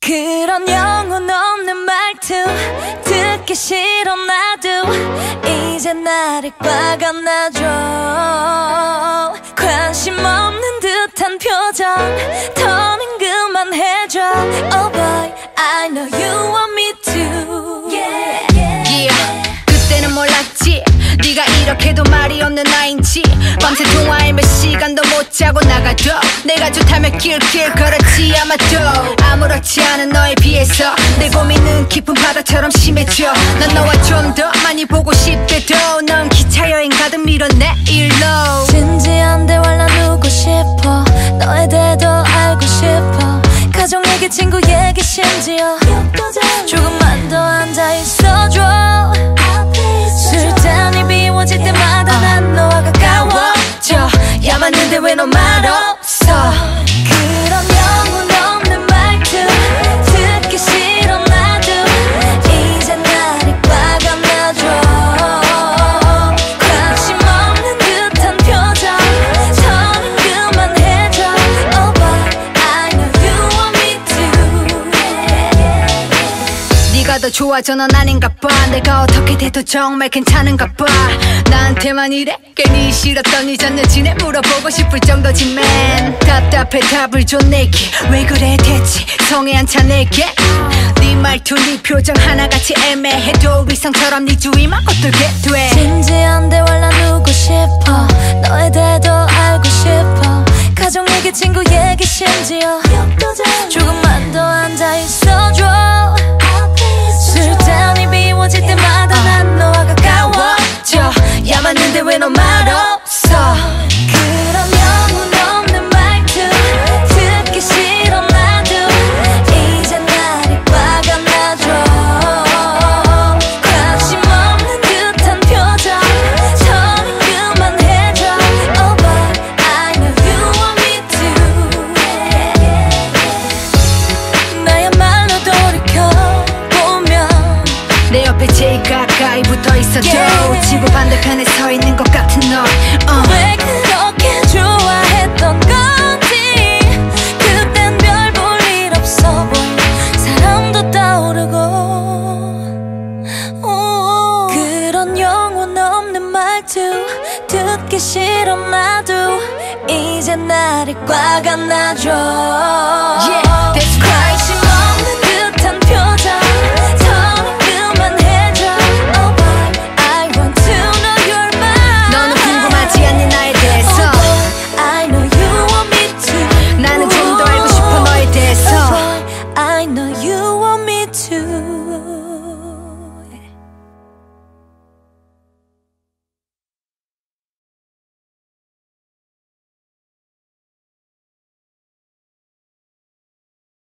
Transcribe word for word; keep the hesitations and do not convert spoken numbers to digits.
그런 영혼 없는 말투 듣기 싫어 나도 이제 나를 꽉 안아줘. 관심 없는 듯한 표정 더는 그만해줘. Oh boy, I know you want me to. Yeah, yeah. Yeah. 그때는 몰랐지 네가 이렇게도 말이 없는 나인지. 밤새 통화에 몇 시간도 못 자고 나가도 내가 좋다면 길길 걸었지 아마도. 아무렇지 않은 너에 비해서 내 고민은 깊은 바다처럼 심해져. 난 너와 좀 더 많이 보고 싶대도 넌 기차 여행 가듯 밀어내 일로. 진지한 대화를 나누고 싶어. 너에 대해도 알고 싶어. 가족 얘기 친구 얘기 심지어 조금만 더 앉아 있어줘. 술잔이 비워질 때마다 난 너와 가까워져. 야 맞는데 왜 너 말 없어. 그런 영혼 없는 말투 듣기 싫어 나도 이제 나를 꽉 안아줘. 관심 없는 듯한 표정 더는 그만해줘. Oh boy, I know you want me to. 네가 더 좋아져 넌 아닌가 봐. 내가 어떻게 돼도 정말 괜찮은가 봐. 나한테만 이래 괜히 싫었던 이전 여친에 물어보고 싶을 정도지 man. 답답해 답을 줘 내게 왜 그래 대체 성에 안 차 내게. 네 말투 네 표정 하나같이 애매해도 위성처럼 네 주위만 겉돌게 돼. 진지한 대화를 나누고 싶어. 너에 대해도 알고 싶어. 가족 얘기 친구 얘기 심지어 조금만 더 앉아 있어줘. 술잔이 비워질 때마다 난 너와 가까워져. 야 맞는데 왜 너 말 없어. 그런 영혼 없는 말투 듣기 싫어 나도 이제 나를 꽉 안아줘. 관심 없는 듯한 표정 더는 그만해줘. Oh boy, I know you want me to. 나야말로 돌이켜보면 내 옆에 제일 가까이 붙어 있어도 yeah. 지구 반대편에 서 있는 것 같은 너. uh. 왜 그렇게 좋아했던 건지. 그땐 별 볼 일 없어 보인 사람도 떠오르고. 오. 그런 영혼 없는 말투 듣기 싫어 나도 이제 나를 꽉 안아줘.